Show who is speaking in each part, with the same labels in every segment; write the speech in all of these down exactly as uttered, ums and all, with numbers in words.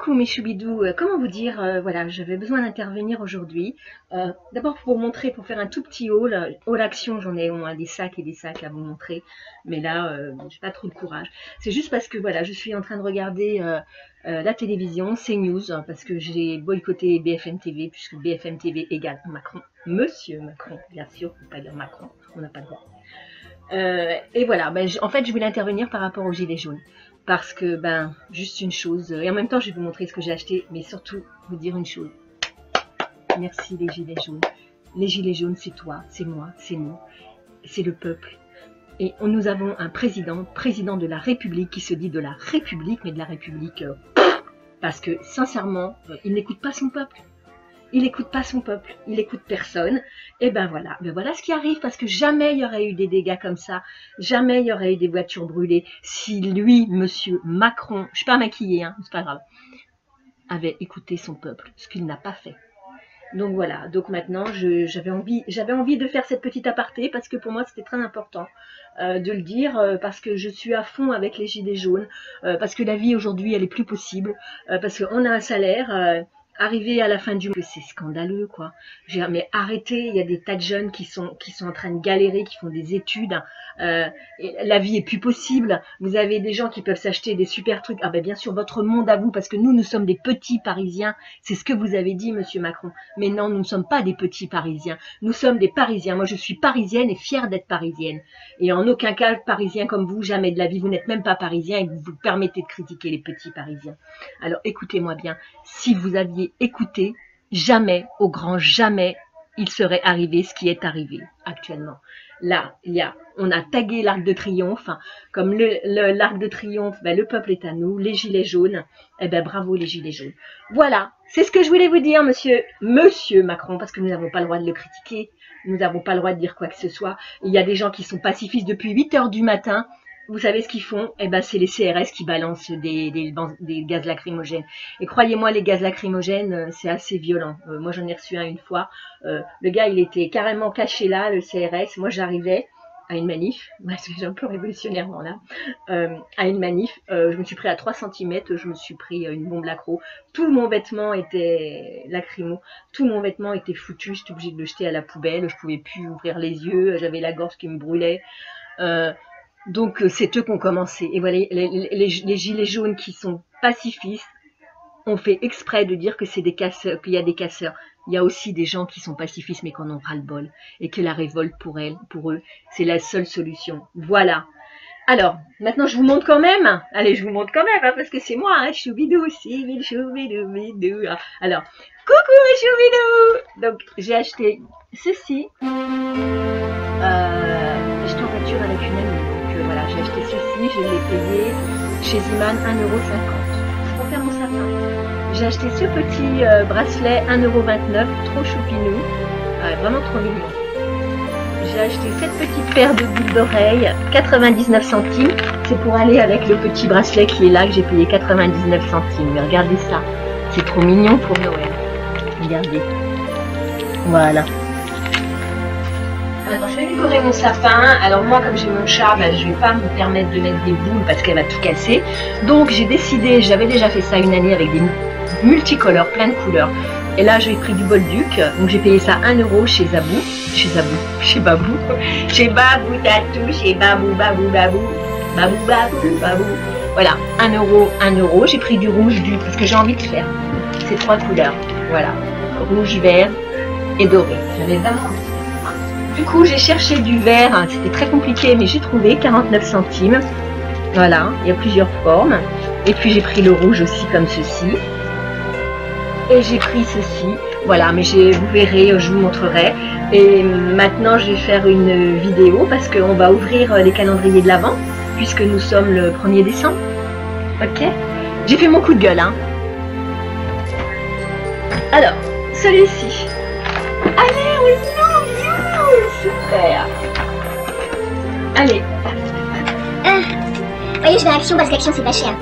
Speaker 1: coucou mes choubidous, euh, comment vous dire, euh, voilà, j'avais besoin d'intervenir aujourd'hui. Euh, D'abord pour vous montrer, pour faire un tout petit haul, euh, haul action, j'en ai au moins des sacs et des sacs à vous montrer, mais là, euh, j'ai pas trop de courage. C'est juste parce que voilà, je suis en train de regarder euh, euh, la télévision, CNews, hein, parce que j'ai boycotté B F M T V, puisque B F M T V égale Macron, Monsieur Macron, bien sûr, faut pas dire Macron, on n'a pas le droit. Euh, et voilà, ben, en fait, je voulais intervenir par rapport aux gilets jaunes. Parce que, ben, juste une chose, et en même temps, je vais vous montrer ce que j'ai acheté, mais surtout, vous dire une chose. Merci les gilets jaunes. Les gilets jaunes, c'est toi, c'est moi, c'est nous, c'est le peuple. Et on, nous avons un président, président de la République, qui se dit de la République, mais de la République, euh, parce que, sincèrement, euh, il n'écoute pas son peuple. Il n'écoute pas son peuple, il n'écoute personne. Et ben voilà, ben voilà ce qui arrive, parce que jamais il y aurait eu des dégâts comme ça, jamais il y aurait eu des voitures brûlées si lui, monsieur Macron, je suis pas maquillée, hein, c'est pas grave, avait écouté son peuple, ce qu'il n'a pas fait. Donc voilà, donc maintenant j'avais envie, j'avais envie de faire cette petite aparté, parce que pour moi c'était très important euh, de le dire, euh, parce que je suis à fond avec les gilets jaunes, euh, parce que la vie aujourd'hui elle est plus possible, euh, parce qu'on a un salaire... Euh, Arriver à la fin du mois, c'est scandaleux, quoi. Mais arrêtez, il y a des tas de jeunes qui sont, qui sont en train de galérer, qui font des études. Euh, et la vie est plus possible. Vous avez des gens qui peuvent s'acheter des super trucs. Ah ben bien sûr, votre monde à vous, parce que nous, nous sommes des petits Parisiens. C'est ce que vous avez dit, monsieur Macron. Mais non, nous ne sommes pas des petits Parisiens. Nous sommes des Parisiens. Moi, je suis parisienne et fière d'être parisienne. Et en aucun cas, parisien comme vous, jamais de la vie. Vous n'êtes même pas parisien et vous vous permettez de critiquer les petits Parisiens. Alors, écoutez-moi bien. Si vous aviez écoutez, jamais, au grand jamais, il serait arrivé ce qui est arrivé actuellement. Là, il y a, on a tagué l'Arc de Triomphe, hein, comme le, le, l'Arc de Triomphe, ben, le peuple est à nous, les gilets jaunes, eh ben bravo les gilets jaunes. Voilà, c'est ce que je voulais vous dire, monsieur, monsieur Macron, parce que nous n'avons pas le droit de le critiquer, nous n'avons pas le droit de dire quoi que ce soit. Il y a des gens qui sont pacifistes depuis huit heures du matin. Vous savez ce qu'ils font? Eh ben, c'est les C R S qui balancent des, des, des gaz lacrymogènes. Et croyez-moi, les gaz lacrymogènes, c'est assez violent. Euh, moi, j'en ai reçu un une fois. Euh, le gars, il était carrément caché là, le C R S. Moi, j'arrivais à une manif, parce que j'ai un peu révolutionnairement là, euh, à une manif. Euh, je me suis pris à trois centimètres, je me suis pris une bombe lacro. Tout mon vêtement était lacrymo. Tout mon vêtement était foutu. J'étais obligée de le jeter à la poubelle. Je pouvais plus ouvrir les yeux. J'avais la gorge qui me brûlait. Euh, Donc c'est eux qui ont commencé. Et voilà, les, les, les, les gilets jaunes qui sont pacifistes ont fait exprès de dire que c'est des casseurs, qu'il y a des casseurs. Il y a aussi des gens qui sont pacifistes mais qui en ont ras-le-bol. Et que la révolte pour elles, pour eux, c'est la seule solution. Voilà. Alors, maintenant je vous montre quand même. Allez, je vous montre quand même, hein, parce que c'est moi, hein, choubidou, c'est mes choubidou, bidou. Alors, coucou mes choubidou. Donc, j'ai acheté ceci. Euh, j'étais en voiture avec une amie. Voilà, j'ai acheté ceci, je l'ai payé chez Iman un euro cinquante. Pour faire mon sapin. J'ai acheté ce petit euh, bracelet un euro vingt-neuf, trop choupinou, euh, vraiment trop mignon. J'ai acheté cette petite paire de boucles d'oreilles, quatre-vingt-dix-neuf centimes. C'est pour aller avec le petit bracelet qui est là, que j'ai payé quatre-vingt-dix-neuf centimes. Mais regardez ça, c'est trop mignon pour Noël. Regardez. Voilà. Alors, je vais décorer mon sapin. Alors moi, comme j'ai mon chat, ben, je ne vais pas me permettre de mettre des boules parce qu'elle va tout casser. Donc j'ai décidé, j'avais déjà fait ça une année avec des multicolores, plein de couleurs. Et là, j'ai pris du Bolduc. Donc j'ai payé ça un euro chez Zabou. Chez Zabou, chez Babou. Chez Babou Tatou, chez Babou, Babou, Babou. Babou, Babou, Babou. Voilà, un euro, un euro. J'ai pris du rouge, du... parce que j'ai envie de faire ces trois couleurs. Voilà, rouge, vert et doré. J'avais vraiment envie. Du coup, j'ai cherché du vert, hein, c'était très compliqué, mais j'ai trouvé quarante-neuf centimes. Voilà, il y a plusieurs formes. Et puis j'ai pris le rouge aussi comme ceci. Et j'ai pris ceci. Voilà, mais vous verrez, je vous montrerai. Et maintenant, je vais faire une vidéo parce qu'on va ouvrir les calendriers de l'Avent, puisque nous sommes le premier décembre. Ok? J'ai fait mon coup de gueule, hein. Alors, celui-ci. Allez, oui, non! Super. Allez.
Speaker 2: Ah. Voyez, je vais à Action parce qu'Action c'est pas cher.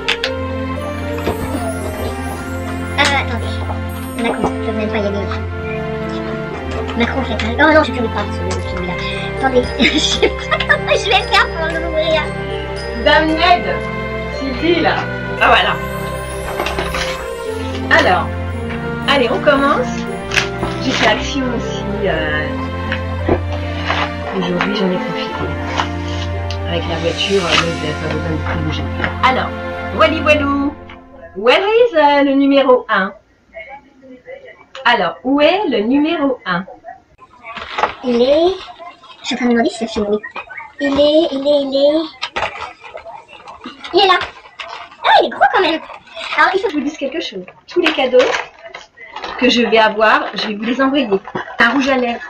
Speaker 2: Ah, attendez. Macron, je peux même pas y aller. Macron fait pas. Oh non, je ne connais pas ce film-là. Attendez, je sais pas comment je vais faire pour l'ouvrir.
Speaker 1: Dame Ned, Sylvie là. Ah voilà. Alors, allez, on commence. J'ai fait action aussi. Euh... Aujourd'hui, j'en ai profité. Avec la voiture, euh, vous n'avez pas besoin de plus bouger. Alors, voili voilou. Where is euh, le numéro un? Alors, où est le numéro un?
Speaker 2: Il est... Je suis en train de me demander si ça filme, oui. Il est, il est, il est... Il est là. Ah, il est gros quand même.
Speaker 1: Alors, il faut que je vous dise quelque chose. Tous les cadeaux que je vais avoir, je vais vous les envoyer. Un rouge à lèvres.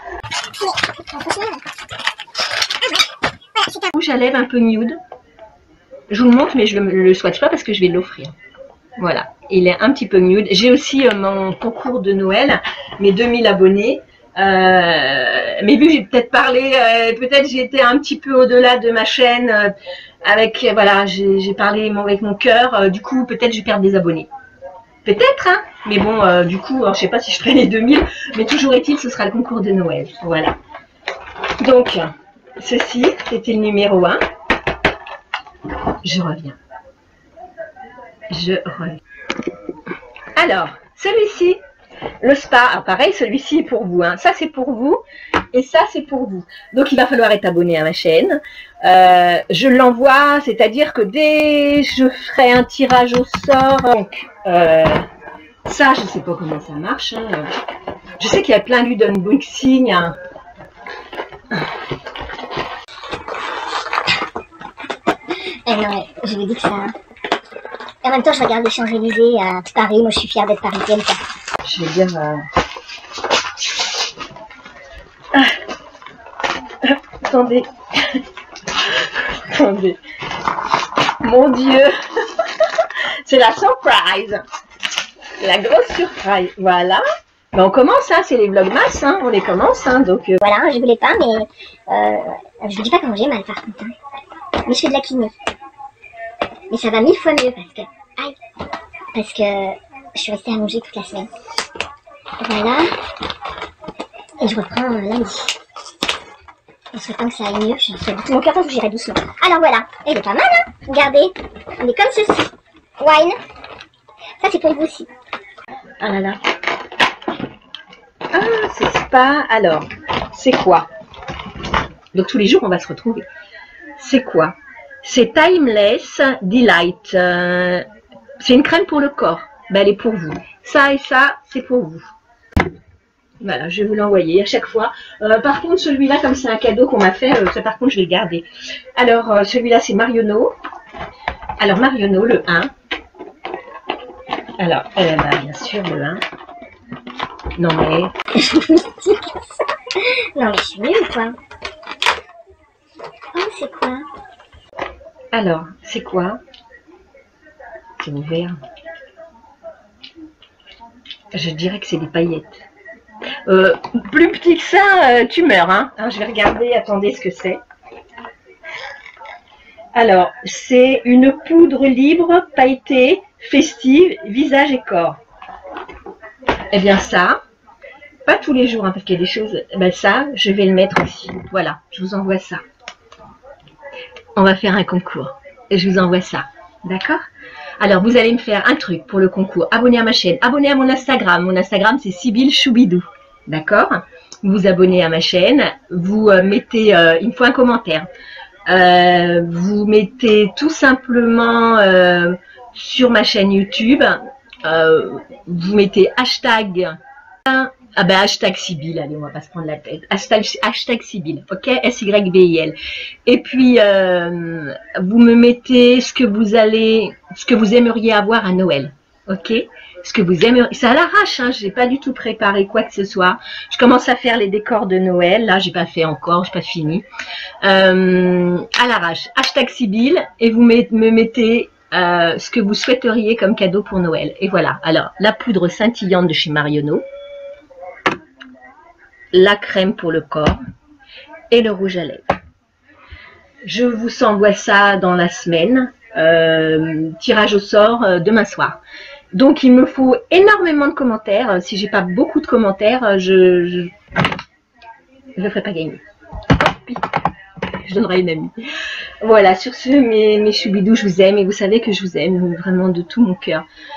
Speaker 1: Un rouge à lèvres un peu nude. Je vous le montre, mais je ne le swatch pas parce que je vais l'offrir. Voilà, il est un petit peu nude. J'ai aussi euh, mon concours de Noël, mes deux mille abonnés. Euh, mais vu que j'ai peut-être parlé, euh, peut-être j'ai été un petit peu au-delà de ma chaîne, euh, avec, euh, voilà, j'ai parlé mon, avec mon cœur, euh, du coup peut-être je perds des abonnés. Peut-être, hein, mais bon, euh, du coup, alors, je sais pas si je ferai les deux mille, mais toujours est-il, ce sera le concours de Noël, voilà. Donc, ceci, c'était le numéro un. Je reviens. Je reviens. Alors, celui-ci, le spa, ah, pareil, celui-ci est pour vous. Hein. Ça, c'est pour vous. Et ça, c'est pour vous. Donc, il va falloir être abonné à ma chaîne. Euh, je l'envoie, c'est-à-dire que dès je ferai un tirage au sort. Donc, euh, ça, je ne sais pas comment ça marche. Hein. Je sais qu'il y a plein lieu d'unboxing. Hein.
Speaker 2: Eh non, je lui dis que ça... Et en même temps, je regarde les Champs-Élysées à Paris. Moi, je suis fière d'être parisienne. Quoi.
Speaker 1: Je vais dire... Euh... Ah. Ah. Attendez. Attendez. Mon Dieu. C'est la surprise. La grosse surprise. Voilà. Ben, on commence, hein. C'est les vlogmas, hein. On les commence, hein. Donc, euh...
Speaker 2: voilà, je voulais pas, mais... Euh, je vous dis pas comment j'ai mal, par contre. Hein. Mais je fais de la kiné. Mais ça va mille fois mieux parce que... Aïe. Parce que je suis restée allongée toute la semaine. Voilà. Et je reprends euh, lundi. En souhaitant que ça aille mieux, je fais tout mon cœur, que j'irai doucement. Alors voilà. Et il est pas mal, hein. Regardez. Il est comme ceci. Wine. Ça, c'est pour vous aussi.
Speaker 1: Ah là là. Ah, c'est spa. Alors, c'est quoi? Donc, tous les jours, on va se retrouver. C'est quoi? C'est Timeless Delight. Euh, c'est une crème pour le corps. Ben, elle est pour vous. Ça et ça, c'est pour vous. Voilà, je vais vous l'envoyer à chaque fois. Euh, par contre, celui-là, comme c'est un cadeau qu'on m'a fait, euh, ça par contre, je vais le garder. Alors, euh, celui-là, c'est Marionneau. Alors, Marionneau, le un. Alors, euh, bah, bien sûr, le un. Non, mais...
Speaker 2: non, mais je suis nulle, quoi. Oh, c'est quoi?
Speaker 1: Alors, c'est quoi? C'est ouvert. Je dirais que c'est des paillettes. Euh, plus petit que ça, euh, tu meurs. Hein. Alors, je vais regarder, attendez ce que c'est. Alors, c'est une poudre libre, pailletée, festive, visage et corps. Eh bien ça, pas tous les jours, hein, parce qu'il y a des choses... Ben ça, je vais le mettre aussi. Voilà, je vous envoie ça. On va faire un concours. Et je vous envoie ça. D'accord? Alors, vous allez me faire un truc pour le concours. Abonnez à ma chaîne. Abonnez à mon Instagram. Mon Instagram, c'est Sybille Choubidou. D'accord? Vous vous abonnez à ma chaîne. Vous euh, mettez... Euh, il me faut un commentaire. Euh, vous mettez tout simplement euh, sur ma chaîne YouTube. Euh, vous mettez hashtag... Ah ben hashtag Sybille, allez, on va pas se prendre la tête. Hashtag, hashtag Sybille, ok? S Y B I L. Et puis, euh, vous me mettez ce que vous allez, ce que vous aimeriez avoir à Noël, ok? Ce que vous aimeriez, c'est à l'arrache, hein, j'ai pas du tout préparé quoi que ce soit. Je commence à faire les décors de Noël, là, j'ai pas fait encore, j'ai pas fini. Euh, à l'arrache, hashtag Sybille, et vous met, me mettez euh, ce que vous souhaiteriez comme cadeau pour Noël. Et voilà, alors, la poudre scintillante de chez Marionneau, la crème pour le corps et le rouge à lèvres. Je vous envoie ça dans la semaine, euh, tirage au sort euh, demain soir. Donc il me faut énormément de commentaires. Si j'ai pas beaucoup de commentaires, je je ne le ferai pas gagner. Je donnerai à une amie. Voilà, sur ce, mes, mes choubidous, je vous aime et vous savez que je vous aime vraiment de tout mon cœur.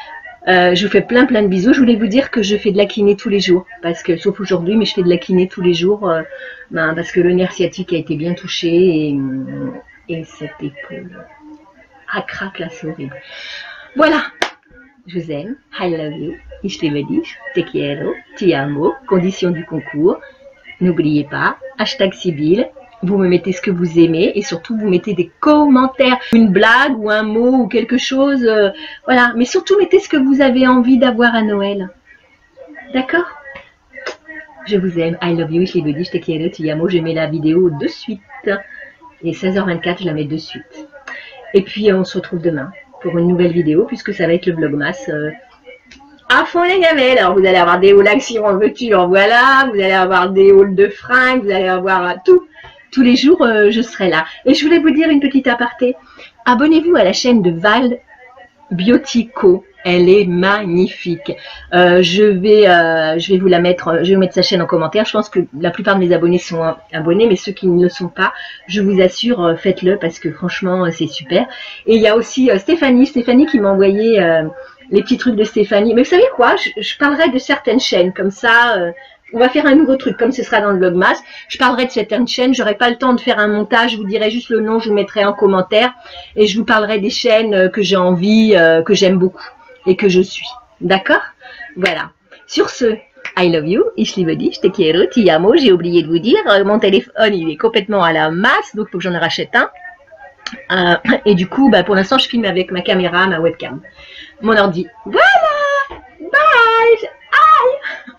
Speaker 1: Euh, je vous fais plein plein de bisous. Je voulais vous dire que je fais de la kiné tous les jours, parce que sauf aujourd'hui, mais je fais de la kiné tous les jours, euh, ben, parce que le nerf sciatique a été bien touché et, et cette épaule, ah craque là, c'est horrible. Voilà, je vous aime, I love you, ich liebe dich, te quiero, ti amo, condition du concours. N'oubliez pas, hashtag Sibylle. Vous me mettez ce que vous aimez et surtout vous mettez des commentaires, une blague ou un mot ou quelque chose, euh, voilà. Mais surtout mettez ce que vous avez envie d'avoir à Noël. D'accord? Je vous aime, I love you, je l'ai dit, je te quiero, te amo, je mets la vidéo de suite. Et seize heures vingt-quatre, je la mets de suite. Et puis on se retrouve demain pour une nouvelle vidéo puisque ça va être le Vlogmas. Euh, à fond les gamelles. Alors vous allez avoir des hauls actions en voiture, voilà, vous allez avoir des hauls de fringues, vous allez avoir euh, tout. Tous les jours, euh, je serai là. Et je voulais vous dire une petite aparté. Abonnez-vous à la chaîne de Val Biotico. Elle est magnifique. Euh, je vais, euh, je vais vous la mettre. Je vais vous mettre sa chaîne en commentaire. Je pense que la plupart de mes abonnés sont euh, abonnés, mais ceux qui ne le sont pas, je vous assure, euh, faites-le parce que franchement, euh, c'est super. Et il y a aussi euh, Stéphanie, Stéphanie qui m'a envoyé euh, les petits trucs de Stéphanie. Mais vous savez quoi? Je, je parlerai de certaines chaînes comme ça. Euh, On va faire un nouveau truc, comme ce sera dans le Vlogmas. Je parlerai de certaines chaînes, j'aurai pas le temps de faire un montage, je vous dirai juste le nom, je vous mettrai en commentaire. Et je vous parlerai des chaînes que j'ai envie, euh, que j'aime beaucoup et que je suis. D'accord? Voilà. Sur ce, I love you, ich liebe dich, te quiero, ti amo. J'ai oublié de vous dire, mon téléphone il est complètement à la masse, donc il faut que j'en rachète un. Euh, et du coup, bah, pour l'instant, je filme avec ma caméra, ma webcam. Mon ordi. Voilà! Bye! Aïe!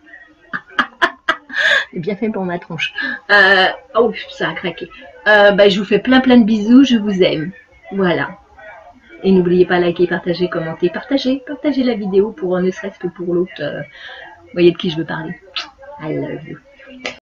Speaker 1: Bien fait pour ma tronche. Euh, oh, ça a craqué. Euh, bah, je vous fais plein plein de bisous. Je vous aime. Voilà. Et n'oubliez pas liker, partager, commenter. Partagez, partagez la vidéo pour ne serait-ce que pour l'autre. Euh, vous voyez de qui je veux parler. I love you.